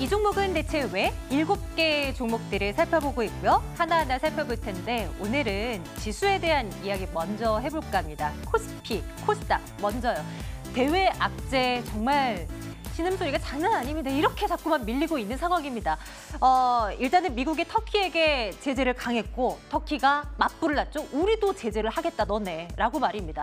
이 종목은 대체 왜 7개 종목들을 살펴보고 있고요. 하나하나 살펴볼 텐데 오늘은 지수에 대한 이야기 먼저 해볼까 합니다. 코스피, 코스닥 먼저요. 대외 악재 정말 신음소리가 장난 아닙니다. 이렇게 자꾸만 밀리고 있는 상황입니다. 일단은 미국이 터키에게 제재를 강했고 터키가 맞불을 놨죠. 우리도 제재를 하겠다 너네 라고 말입니다.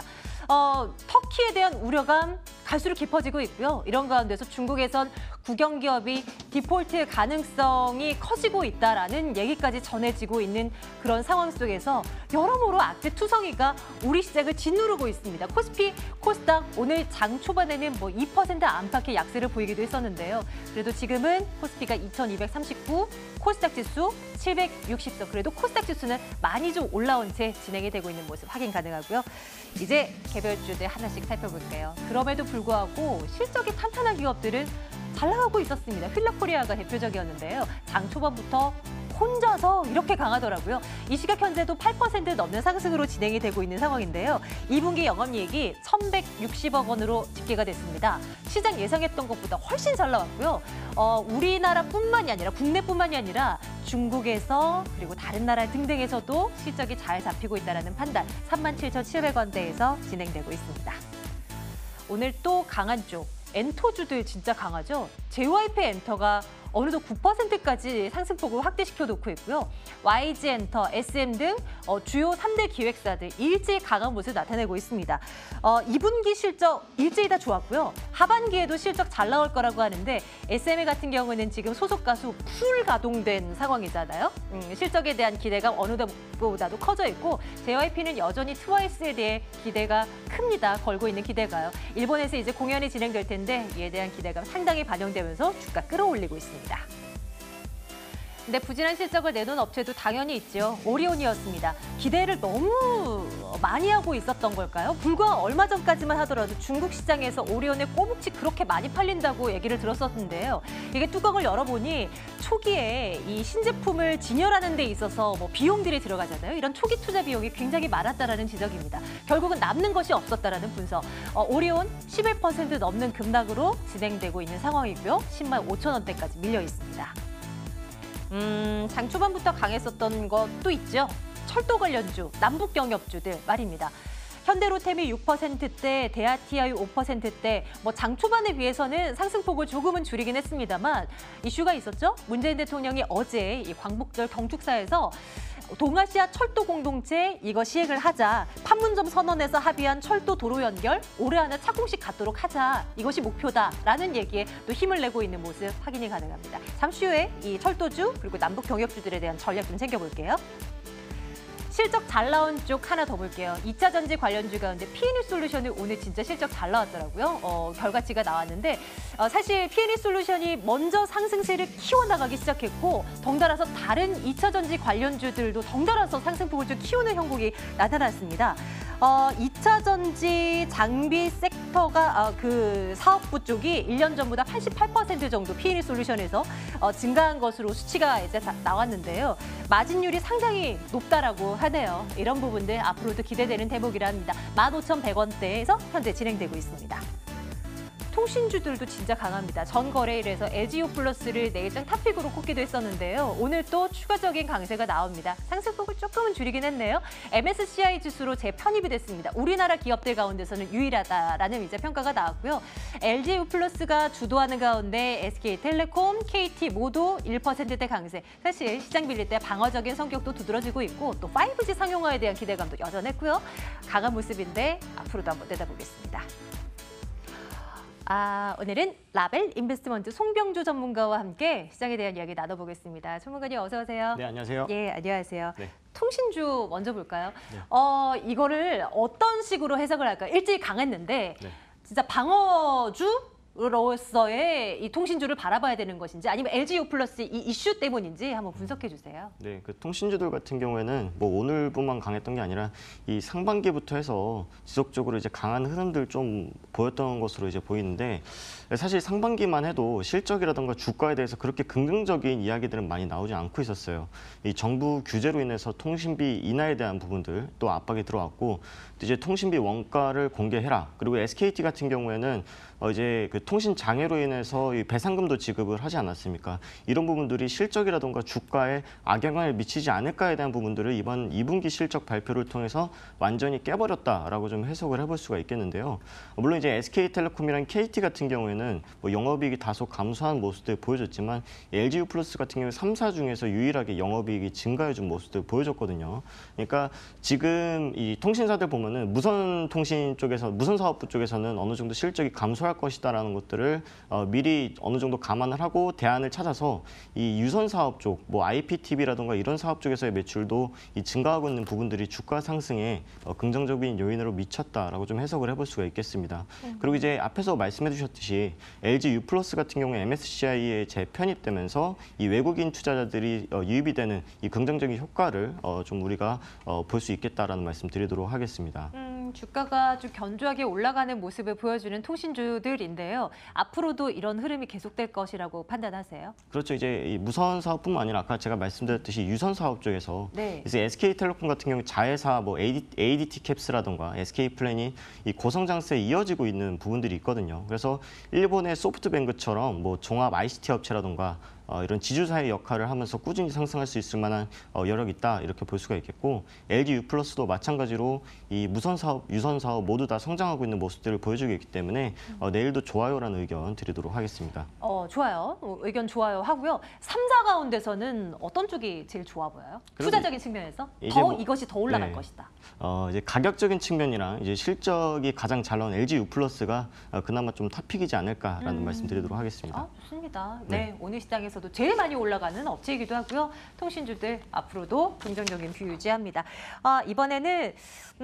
터키에 대한 우려감 갈수록 깊어지고 있고요. 이런 가운데서 중국에선 국영기업이 디폴트 가능성이 커지고 있다라는 얘기까지 전해지고 있는 그런 상황 속에서 여러모로 악재 투성이가 우리 시장을 짓누르고 있습니다. 코스피, 코스닥 오늘 장 초반에는 2% 안팎의 약세를 보이기도 했었는데요. 그래도 지금은 코스피가 2239, 코스닥 지수 760선. 그래도 코스닥 지수는 많이 좀 올라온 채 진행이 되고 있는 모습 확인 가능하고요. 이제 개별주들 하나씩 살펴볼게요. 그럼에도 불구하고 실적이 탄탄한 기업들은 잘 나가고 있었습니다. 휠라코리아가 대표적이었는데요. 장 초반부터 혼자서 이렇게 강하더라고요. 이 시각 현재도 8% 넘는 상승으로 진행이 되고 있는 상황인데요. 2분기 영업이익이 1,160억 원으로 집계가 됐습니다. 시장 예상했던 것보다 훨씬 잘 나왔고요. 우리나라뿐만이 아니라 국내뿐만이 아니라 중국에서 그리고 다른 나라 등등에서도 실적이 잘 잡히고 있다는 판단 37,700원대에서 진행되고 있습니다. 오늘 또 강한 쪽. 엔터주들 진짜 강하죠. JYP 엔터가 어느덧 9%까지 상승폭을 확대시켜 놓고 있고요. YG 엔터, SM 등 주요 3대 기획사들 일제히 강한 모습을 나타내고 있습니다. 2분기 실적 일제히 다 좋았고요. 하반기에도 실적 잘 나올 거라고 하는데 SM 같은 경우는 지금 소속 가수 풀 가동된 상황이잖아요. 실적에 대한 기대가 어느 때보다도 커져 있고 JYP는 여전히 트와이스에 대해 기대가 큽니다. 걸고 있는 기대가요. 일본에서 이제 공연이 진행될 텐데 이에 대한 기대가 상당히 반영되면서 주가 끌어올리고 있습니다. 근데 부진한 실적을 내놓은 업체도 당연히 있죠. 오리온이었습니다. 기대를 너무 많이 하고 있었던 걸까요? 불과 얼마 전까지만 하더라도 중국 시장에서 오리온의 꼬북치 그렇게 많이 팔린다고 얘기를 들었었는데요. 이게 뚜껑을 열어보니 초기에 이 신제품을 진열하는 데 있어서 비용들이 들어가잖아요. 이런 초기 투자 비용이 굉장히 많았다라는 지적입니다. 결국은 남는 것이 없었다라는 분석. 오리온 11% 넘는 급락으로 진행되고 있는 상황이고요. 10만 5천 원대까지 밀려 있습니다. 장 초반부터 강했었던 것도 있죠. 철도 관련주, 남북 경협주들 말입니다. 현대로템이 6%대, 대아티아유 5%대, 장 초반에 비해서는 상승폭을 조금은 줄이긴 했습니다만 이슈가 있었죠. 문재인 대통령이 어제 이 광복절 경축사에서 동아시아 철도 공동체 이거 시행을 하자. 판문점 선언에서 합의한 철도 도로 연결 올해 안에 착공식 갖도록 하자. 이것이 목표다라는 얘기에 또 힘을 내고 있는 모습 확인이 가능합니다. 잠시 후에 이 철도주 그리고 남북 경협주들에 대한 전략 좀 챙겨볼게요. 실적 잘 나온 쪽 하나 더 볼게요. 2차 전지 관련주 가운데 P&E 솔루션이 오늘 진짜 실적 잘 나왔더라고요. 결과치가 나왔는데 사실 P&E 솔루션이 먼저 상승세를 키워나가기 시작했고 덩달아서 다른 2차 전지 관련주들도 덩달아서 상승폭을 좀 키우는 형국이 나타났습니다. 2차 전지 장비 섹터가 그 사업부 쪽이 1년 전보다 88% 정도 P&E 솔루션에서 증가한 것으로 수치가 이제 나왔는데요. 마진율이 상당히 높다라고 하네요. 이런 부분들 앞으로도 기대되는 대목이라 합니다. 15,100원대에서 현재 진행되고 있습니다. 통신주들도 진짜 강합니다. 전 거래일에서 LG유플러스를 내일장 탑픽으로 꼽기도 했었는데요. 오늘 또 추가적인 강세가 나옵니다. 상승폭을 조금은 줄이긴 했네요. MSCI 지수로 재편입이 됐습니다. 우리나라 기업들 가운데서는 유일하다라는 이제 평가가 나왔고요. LG유플러스가 주도하는 가운데 SK텔레콤, KT 모두 1%대 강세. 사실 시장 빌릴 때 방어적인 성격도 두드러지고 있고 또 5G 상용화에 대한 기대감도 여전했고요. 강한 모습인데 앞으로도 한번 내다보겠습니다. 오늘은 라벨 인베스트먼트 송병주 전문가와 함께 시장에 대한 이야기 나눠보겠습니다. 전문가님 어서 오세요. 네, 안녕하세요. 예, 안녕하세요. 네. 통신주 먼저 볼까요? 네. 이거를 어떤 식으로 해석을 할까요? 일찍 강했는데 네. 진짜 방어주로서의 이 통신주를 바라봐야 되는 것인지 아니면 LG유플러스 이 이슈 때문인지 한번 분석해 주세요. 네, 그 통신주들 같은 경우에는 오늘뿐만 강했던 게 아니라 이 상반기부터 해서 지속적으로 이제 강한 흐름들 좀 보였던 것으로 이제 보이는데 사실 상반기만 해도 실적이라든가 주가에 대해서 그렇게 긍정적인 이야기들은 많이 나오지 않고 있었어요. 이 정부 규제로 인해서 통신비 인하에 대한 부분들 또 압박이 들어왔고 또 이제 통신비 원가를 공개해라. 그리고 SKT 같은 경우에는 이제 그 통신 장애로 인해서 이 배상금도 지급을 하지 않았습니까? 이런 부분들이 실적이라든가 주가에 악영향을 미치지 않을까에 대한 부분들을 이번 2분기 실적 발표를 통해서 완전히 깨버렸다라고 좀 해석을 해볼 수가 있겠는데요. 물론 이제 SK텔레콤이랑 KT 같은 경우에는 뭐 영업이익이 다소 감소한 모습들 보여줬지만 LG유플러스 같은 경우 3사 중에서 유일하게 영업이익이 증가해준 모습들 보여줬거든요. 그러니까 지금 이 통신사들 보면은 무선통신 쪽에서 무선사업부 쪽에서는 어느 정도 실적이 감소할 것이다라는 것들을 미리 어느 정도 감안을 하고 대안을 찾아서 이 유선사업 쪽, 뭐 IPTV라든가 이런 사업 쪽에서의 매출도 이 증가하고 있는 부분들이 주가 상승에 긍정적인 요인으로 미쳤다라고 좀 해석을 해볼 수가 있겠습니다. 그리고 이제 앞에서 말씀해주셨듯이 LG유플러스 같은 경우 MSCI에 재편입되면서 이 외국인 투자자들이 유입이 되는 이 긍정적인 효과를 좀 우리가 볼 수 있겠다라는 말씀 드리도록 하겠습니다. 주가가 좀 견조하게 올라가는 모습을 보여주는 통신주들인데요. 앞으로도 이런 흐름이 계속될 것이라고 판단하세요? 그렇죠. 이제 이 무선 사업뿐만 아니라 아까 제가 말씀드렸듯이 유선 사업 쪽에서 네. 이제 SK텔레콤 같은 경우 자회사 뭐 ADT 캡스라든가 SK플랜이 이 고성장세에 이어지고 있는 부분들이 있거든요. 그래서 일본의 소프트뱅크처럼 뭐 종합 ICT 업체라든가 이런 지주사의 역할을 하면서 꾸준히 상승할 수 있을 만한 여력이 있다 이렇게 볼 수가 있겠고 LG유플러스도 마찬가지로 이 무선 사업, 유선 사업 모두 다 성장하고 있는 모습들을 보여주고 있기 때문에 내일도 좋아요라는 의견 드리도록 하겠습니다. 좋아요. 의견 좋아요 하고요. 3사 가운데서는 어떤 쪽이 제일 좋아 보여요? 투자적인 측면에서 이것이 더 올라갈 네. 것이다. 이제 가격적인 측면이랑 이제 실적이 가장 잘 나온 LG유플러스가 그나마 좀 탑픽이지 않을까라는 말씀드리도록 하겠습니다. 좋습니다. 네, 오늘 시장에서도 제일 많이 올라가는 업체이기도 하고요. 통신주들 앞으로도 긍정적인 뷰 유지합니다. 이번에는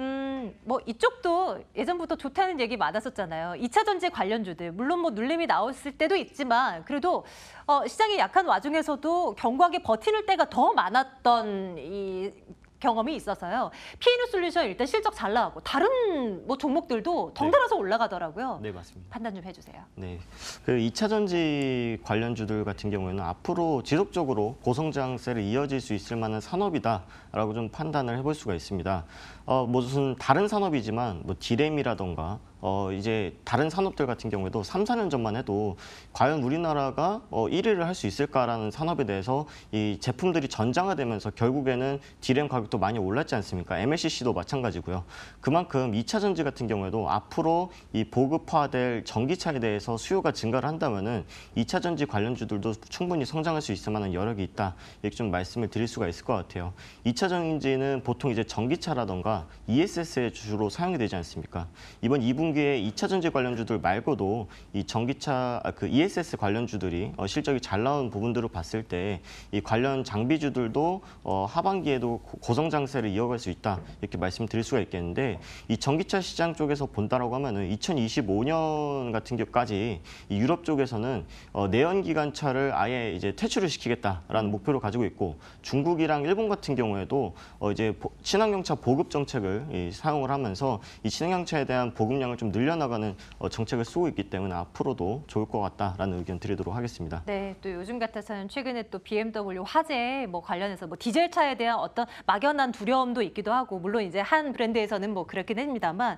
뭐 이쪽도 예전부터 좋다는 얘기 많았었잖아요. 2차 전지 관련주들 물론 뭐 눌림이 나왔을 때도 있지만 그래도 시장이 약한 와중에서도 견고하게 버티는 때가 더 많았던 이 경험이 있어서요. P&U 솔루션 일단 실적 잘 나가고 다른 뭐 종목들도 덩달아서 올라가더라고요. 네, 맞습니다. 판단 좀 해주세요. 네, 그 2차 전지 관련주들 같은 경우에는 앞으로 지속적으로 고성장세를 이어질 수 있을 만한 산업이다라고 좀 판단을 해볼 수가 있습니다. 무슨 다른 산업이지만 뭐 디램이라던가 이제 다른 산업들 같은 경우에도 3, 4년 전만 해도 과연 우리나라가 1위를 할 수 있을까라는 산업에 대해서 이 제품들이 전장화되면서 결국에는 디램 가격도 많이 올랐지 않습니까? MLCC도 마찬가지고요. 그만큼 2차 전지 같은 경우에도 앞으로 이 보급화될 전기차에 대해서 수요가 증가를 한다면은 2차 전지 관련주들도 충분히 성장할 수 있을 만한 여력이 있다. 이렇게 좀 말씀을 드릴 수가 있을 것 같아요. 2차 전지는 보통 이제 전기차라던가 ESS에 주로 사용이 되지 않습니까? 이번 2분기에 2차 전지 관련주들 말고도 이 전기차 그 ESS 관련주들이 실적이 잘 나온 부분들을 봤을 때 이 관련 장비주들도 하반기에도 고성장세를 이어갈 수 있다 이렇게 말씀드릴 수가 있겠는데 이 전기차 시장 쪽에서 본다라고 하면은 2025년 같은 경우까지 이 유럽 쪽에서는 내연기관차를 아예 이제 퇴출을 시키겠다라는 목표를 가지고 있고 중국이랑 일본 같은 경우에도 이제 친환경차 보급 정책을 사용을 하면서 이 친환경차에 대한 보급량을 좀 늘려나가는 정책을 쓰고 있기 때문에 앞으로도 좋을 것 같다라는 의견 드리도록 하겠습니다. 네, 또 요즘 같아서는 최근에 또 BMW 화재 뭐 관련해서 뭐 디젤차에 대한 어떤 막연한 두려움도 있기도 하고 물론 이제 한 브랜드에서는 뭐 그렇긴 합니다만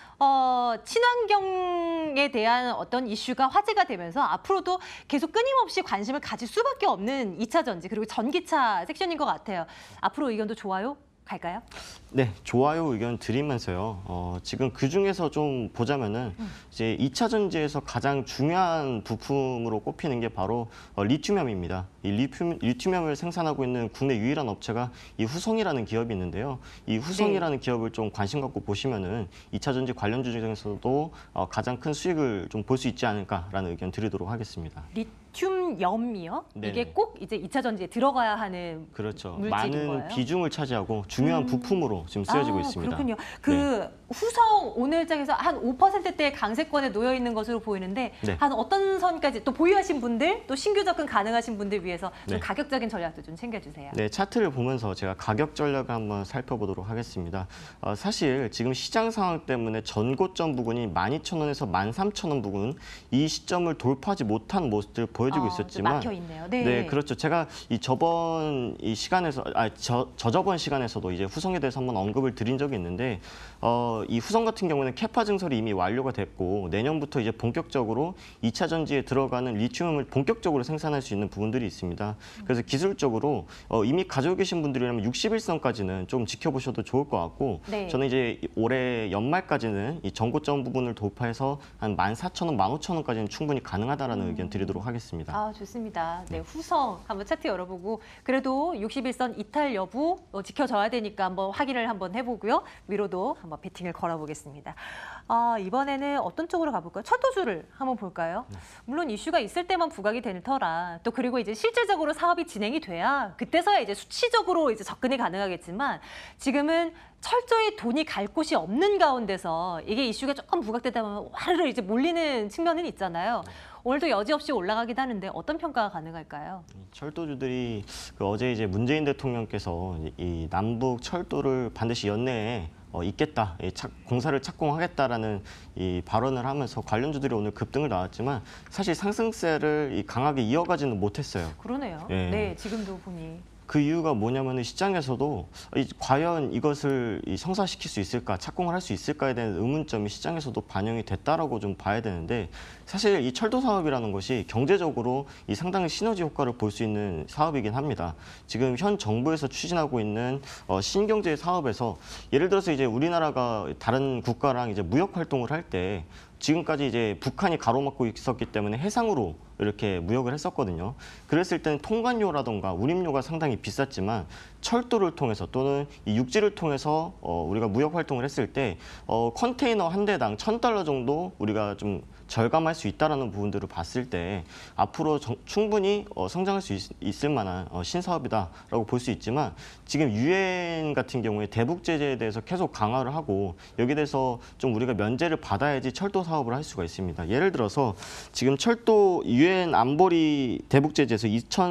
친환경에 대한 어떤 이슈가 화제가 되면서 앞으로도 계속 끊임없이 관심을 가질 수밖에 없는 2차 전지 그리고 전기차 섹션인 것 같아요. 앞으로 의견도 좋아요? 갈까요? 네, 좋아요 의견 드리면서요. 지금 그 중에서 좀 보자면은 이제 2차 전지에서 가장 중요한 부품으로 꼽히는 게 바로 리튬염입니다. 이 리튬염을 생산하고 있는 국내 유일한 업체가 이 후성이라는 기업이 있는데요. 이 후성이라는 기업을 좀 관심 갖고 보시면은 2차 전지 관련주 중에서도 가장 큰 수익을 좀 볼 수 있지 않을까라는 의견 드리도록 하겠습니다. 리튬염이요? 네네. 이게 꼭 이제 2차 전지에 들어가야 하는 그렇죠. 물질인 많은 거예요? 비중을 차지하고 중요한 부품으로 지금 쓰여지고 있습니다. 그렇군요. 후성 오늘장에서 한 5%대의 강세권에 놓여 있는 것으로 보이는데 네. 한 어떤 선까지 또 보유하신 분들 또 신규 접근 가능하신 분들 위해서 좀 네. 가격적인 전략도 좀 챙겨주세요. 네, 차트를 보면서 제가 가격 전략을 한번 살펴보도록 하겠습니다. 사실 지금 시장 상황 때문에 전고점 부근이 12,000원에서 13,000원 부근 이 시점을 돌파하지 못한 모습들을 보여주고 있었지만 막혀 있네요. 네. 네, 그렇죠. 제가 이 저번 이 시간에서 저저번 시간에서도 이제 후성에 대해서 한번 한번 언급을 드린 적이 있는데 이 후성 같은 경우는 캐파 증설이 이미 완료가 됐고 내년부터 이제 본격적으로 2차 전지에 들어가는 리튬을 본격적으로 생산할 수 있는 부분들이 있습니다. 그래서 기술적으로 이미 가지고 계신 분들이라면 61선까지는 좀 지켜보셔도 좋을 것 같고 네. 저는 이제 올해 연말까지는 이 전고점 부분을 돌파해서 한 14,000원, 15,000원까지는 충분히 가능하다라는 의견 드리도록 하겠습니다. 아, 좋습니다. 네, 후성 한번 차트 열어보고 그래도 61선 이탈 여부 지켜줘야 되니까 한번 확인을 한번 해보고요. 위로도 한번 베팅을 걸어보겠습니다. 이번에는 어떤 쪽으로 가볼까요? 철도주를 한번 볼까요? 물론 이슈가 있을 때만 부각이 되는 터라 또 그리고 이제 실질적으로 사업이 진행이 돼야 그때서야 이제 수치적으로 이제 접근이 가능하겠지만 지금은 철저히 돈이 갈 곳이 없는 가운데서 이게 이슈가 조금 부각되다 보면 와르르 이제 몰리는 측면은 있잖아요. 오늘도 여지없이 올라가긴 하는데 어떤 평가가 가능할까요? 철도주들이 어제 이제 문재인 대통령께서 이 남북 철도를 반드시 연내에 있겠다, 공사를 착공하겠다라는 이 발언을 하면서 관련주들이 오늘 급등을 나왔지만 사실 상승세를 강하게 이어가지는 못했어요. 그러네요. 예. 네, 지금도 보니. 그 이유가 뭐냐면 시장에서도 과연 이것을 성사시킬 수 있을까, 착공을 할 수 있을까에 대한 의문점이 시장에서도 반영이 됐다라고 좀 봐야 되는데 사실 이 철도 사업이라는 것이 경제적으로 상당히 시너지 효과를 볼 수 있는 사업이긴 합니다. 지금 현 정부에서 추진하고 있는 신경제 사업에서 예를 들어서 이제 우리나라가 다른 국가랑 이제 무역 활동을 할 때 지금까지 이제 북한이 가로막고 있었기 때문에 해상으로 이렇게 무역을 했었거든요. 그랬을 때는 통관료라던가 운임료가 상당히 비쌌지만 철도를 통해서 또는 이 육지를 통해서 우리가 무역 활동을 했을 때 컨테이너 한 대당 $1,000 정도 우리가 좀 절감할 수 있다는 부분들을 봤을 때 앞으로 충분히 성장할 수 있을 만한 신사업이다라고 볼 수 있지만 지금 유엔 같은 경우에 대북 제재에 대해서 계속 강화를 하고 여기에 대해서 좀 우리가 면제를 받아야지 철도 사업을 할 수가 있습니다. 예를 들어서 지금 철도 유엔 안보리 대북 제재에서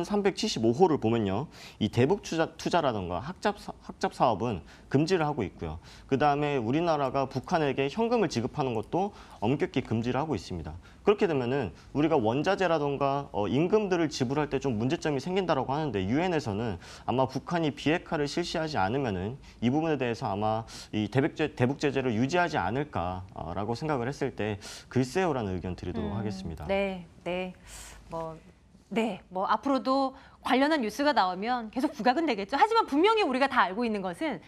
2375호를 보면요. 이 대북 투자라던가 학잡 사업은 금지를 하고 있고요. 그다음에 우리나라가 북한에게 현금을 지급하는 것도 엄격히 금지를 하고 있습니다. 그렇게 되면은 우리가 원자재라던가 임금들을 지불할 때 좀 문제점이 생긴다라고 하는데 유엔에서는 아마 북한이 비핵화를 실시하지 않으면은 이 부분에 대해서 아마 이 대북 제재를 유지하지 않을까라고 생각을 했을 때 글쎄요라는 의견 드리도록 하겠습니다. 네, 네. 뭐 앞으로도 관련한 뉴스가 나오면 계속 부각은 되겠죠. 하지만 분명히 우리가 다 알고 있는 것은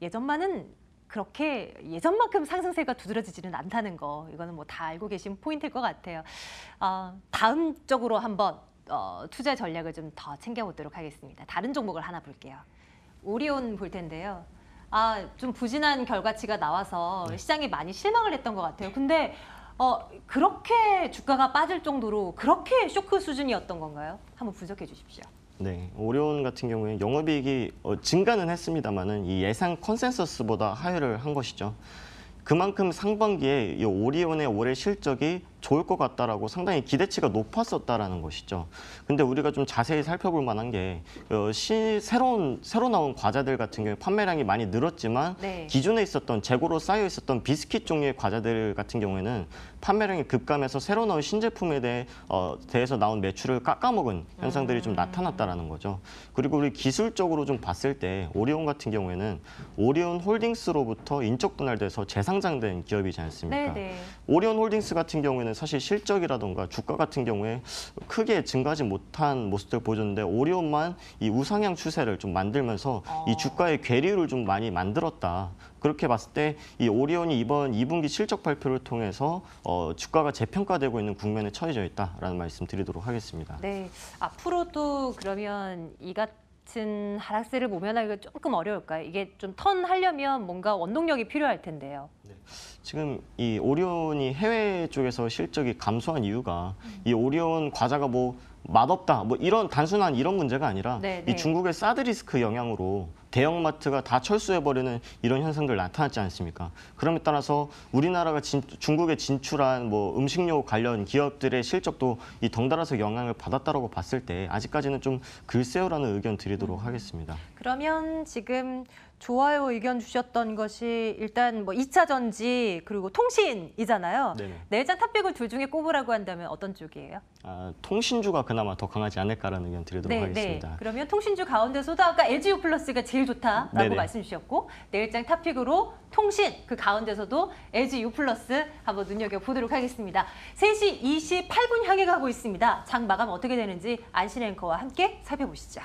예전만큼 상승세가 두드러지지는 않다는 거. 이거는 뭐 다 알고 계신 포인트일 것 같아요. 다음 쪽으로 한번 투자 전략을 좀 더 챙겨보도록 하겠습니다. 다른 종목을 하나 볼게요. 오리온 볼 텐데요. 좀 부진한 결과치가 나와서 시장이 많이 실망을 했던 것 같아요. 근데 그렇게 주가가 빠질 정도로 그렇게 쇼크 수준이었던 건가요? 한번 분석해 주십시오. 네, 오리온 같은 경우에 영업이익이 증가는 했습니다만은 이 예상 컨센서스보다 하회를 한 것이죠. 그만큼 상반기에 이 오리온의 올해 실적이 좋을 것 같다라고 상당히 기대치가 높았었다라는 것이죠. 근데 우리가 좀 자세히 살펴볼 만한 게 새로 나온 과자들 같은 경우에 판매량이 많이 늘었지만 네. 기존에 있었던 재고로 쌓여 있었던 비스킷 종류의 과자들 같은 경우에는 판매량이 급감해서 새로 나온 신제품에 대해서 나온 매출을 깎아먹은 현상들이 좀 나타났다라는 거죠. 그리고 우리 기술적으로 좀 봤을 때 오리온 같은 경우에는 오리온 홀딩스로부터 인적 분할돼서 재상장된 기업이지 않습니까? 네. 오리온 홀딩스 같은 경우에는 사실 실적이라던가 주가 같은 경우에 크게 증가하지 못한 모습들 보여줬는데 오리온만 이 우상향 추세를 좀 만들면서 이 주가의 괴리를 좀 많이 만들었다. 그렇게 봤을 때 이 오리온이 이번 2분기 실적 발표를 통해서 주가가 재평가되고 있는 국면에 처해져 있다라는 말씀 드리도록 하겠습니다. 네, 앞으로도 그러면 이 같은 하락세를 모면하기가 조금 어려울까요? 이게 좀 턴하려면 뭔가 원동력이 필요할 텐데요. 지금 이 오리온이 해외 쪽에서 실적이 감소한 이유가 이 오리온 과자가 뭐 맛없다 뭐 이런 단순한 이런 문제가 아니라 네. 이 중국의 사드 리스크 영향으로 대형마트가 다 철수해버리는 이런 현상들 나타났지 않습니까? 그럼에 따라서 우리나라가 중국에 진출한 뭐 음식료 관련 기업들의 실적도 이 덩달아서 영향을 받았다라고 봤을 때 아직까지는 좀 글쎄요라는 의견 드리도록 하겠습니다. 그러면 지금 좋아요 의견 주셨던 것이 일단 뭐 2차 전지 그리고 통신이잖아요. 네네. 내장 탑픽을 둘 중에 꼽으라고 한다면 어떤 쪽이에요? 통신주가 그나마 더 강하지 않을까라는 의견 드리도록 하겠습니다. 그러면 통신주 가운데서도 아까 LGU 플러스가 제일 좋다라고 네네. 말씀 주셨고 내일장 탑픽으로 통신 그 가운데서도 LGU 플러스 한번 눈여겨보도록 하겠습니다. 3시 28분 향해 가고 있습니다. 장 마감 어떻게 되는지 안신 앵커와 함께 살펴보시죠.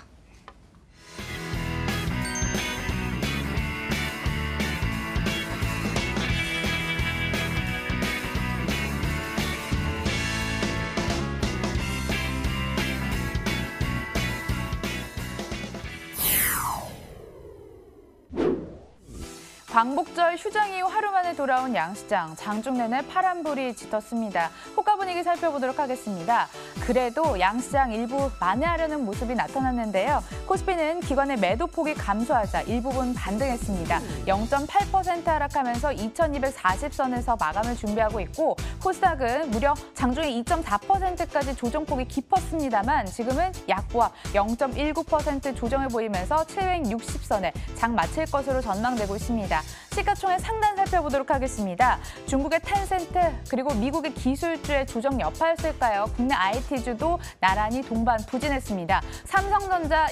광복절 휴장 이후 하루 만에 돌아온 양시장. 장중 내내 파란불이 짙었습니다. 호가 분위기 살펴보도록 하겠습니다. 그래도 양시장 일부 만회하려는 모습이 나타났는데요. 코스피는 기관의 매도폭이 감소하자 일부분 반등했습니다. 0.8% 하락하면서 2240선에서 마감을 준비하고 있고 코스닥은 무려 장중에 2.4%까지 조정폭이 깊었습니다만 지금은 약보합 0.19% 조정을 보이면서 760선에 장 마칠 것으로 전망되고 있습니다. 시가총액 상단 살펴보도록 하겠습니다. 중국의 텐센트 그리고 미국의 기술주의 조정 여파였을까요? 국내 IT주도 나란히 동반 부진했습니다. 삼성전자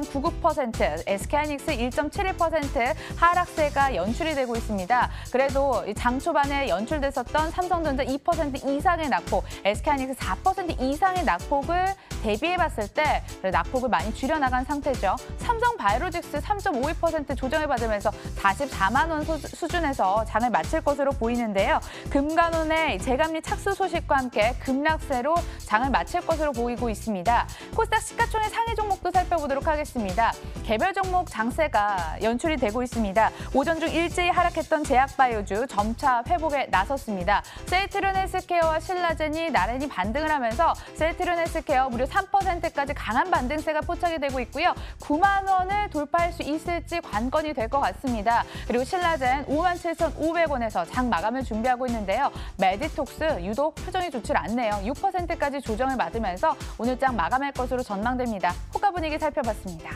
1.99%, SK하이닉스 1.71% 하락세가 연출이 되고 있습니다. 그래도 장 초반에 연출됐었던 삼성전자 2% 이상의 낙폭, SK하이닉스 4% 이상의 낙폭을 대비해봤을 때 낙폭을 많이 줄여나간 상태죠. 삼성바이오로직스 3.52% 조정을 받으면서 44만 원 수준에서 장을 마칠 것으로 보이는데요. 금관원의 재감리 착수 소식과 함께 급락세로 장을 마칠 것으로 보이고 있습니다. 코스닥 시가총액 상위 종목도 살펴보도록 하겠습니다. 개별 종목 장세가 연출이 되고 있습니다. 오전 중 일제히 하락했던 제약바이오주 점차 회복에 나섰습니다. 셀트리온 헬스케어와 신라젠이 나란히 반등을 하면서 셀트리온 헬스케어 무려 3%까지 강한 반등세가 포착이 되고 있고요. 9만 원을 돌파할 수 있을지 관건이 될 것 같습니다. 그리고 신라젠 57,500원에서 장 마감을 준비하고 있는데요. 메디톡스 유독 표정이 좋지 않네요. 6%까지 조정을 받으면서 오늘 장 마감할 것으로 전망됩니다. 호가 분위기 살펴봤습니다.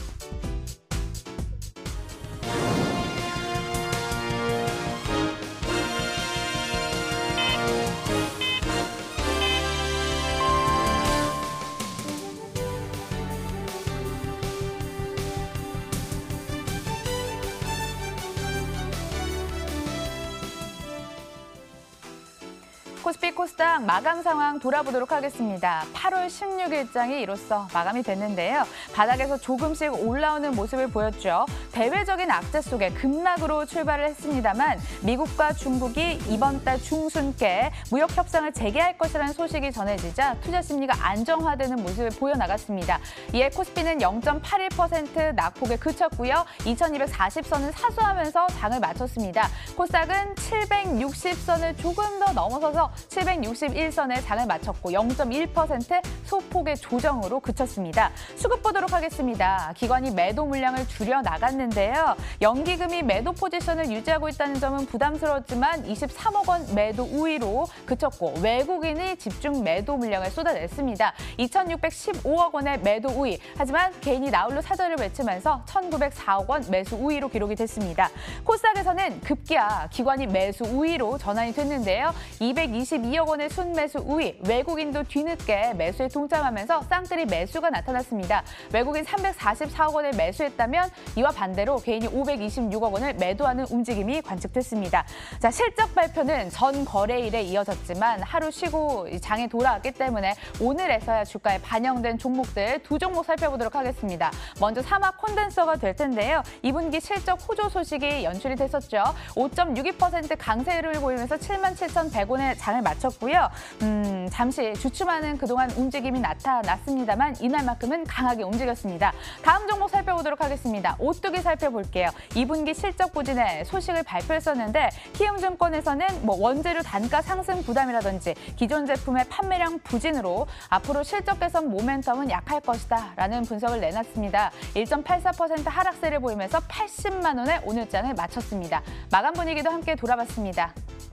코스피 코스닥 마감 상황 돌아보도록 하겠습니다. 8월 16일장이 이로써 마감이 됐는데요. 바닥에서 조금씩 올라오는 모습을 보였죠. 대외적인 악재 속에 급락으로 출발을 했습니다만 미국과 중국이 이번 달 중순께 무역 협상을 재개할 것이라는 소식이 전해지자 투자 심리가 안정화되는 모습을 보여나갔습니다. 이에 코스피는 0.81% 낙폭에 그쳤고요. 2240선을 사수하면서 장을 마쳤습니다. 코스닥은 760선을 조금 더 넘어서서 761선에 장을 마쳤고 0.1% 소폭의 조정으로 그쳤습니다. 수급 보도록 하겠습니다. 기관이 매도 물량을 줄여 나갔는데요. 연기금이 매도 포지션을 유지하고 있다는 점은 부담스러웠지만 23억 원 매도 우위로 그쳤고 외국인이 집중 매도 물량을 쏟아냈습니다. 2,615억 원의 매도 우위. 하지만 개인이 나홀로 사절을 외치면서 1,904억 원 매수 우위로 기록이 됐습니다. 코스닥에서는 급기야 기관이 매수 우위로 전환이 됐는데요. 222억 원의 순매수 우위, 외국인도 뒤늦게 매수에 동참하면서 쌍끌이 매수가 나타났습니다. 외국인 344억 원을 매수했다면 이와 반대로 개인이 526억 원을 매도하는 움직임이 관측됐습니다. 자, 실적 발표는 전 거래일에 이어졌지만 하루 쉬고 장에 돌아왔기 때문에 오늘에서야 주가에 반영된 종목들 두 종목 살펴보도록 하겠습니다. 먼저 사막 콘덴서가 될 텐데요. 2분기 실적 호조 소식이 연출이 됐었죠. 5.62% 강세를 보이면서 77,100원에 장을 마쳤고요. 잠시 주춤하는 그동안 움직임이 나타났습니다만 이날만큼은 강하게 움직였습니다. 다음 종목 살펴보도록 하겠습니다. 오뚜기 살펴볼게요. 2분기 실적 부진에 소식을 발표했었는데 키움증권에서는 원재료 단가 상승 부담이라든지 기존 제품의 판매량 부진으로 앞으로 실적 개선 모멘텀은 약할 것이다 라는 분석을 내놨습니다. 1.84% 하락세를 보이면서 80만 원에 오늘장을 마쳤습니다. 마감 분위기도 함께 돌아봤습니다.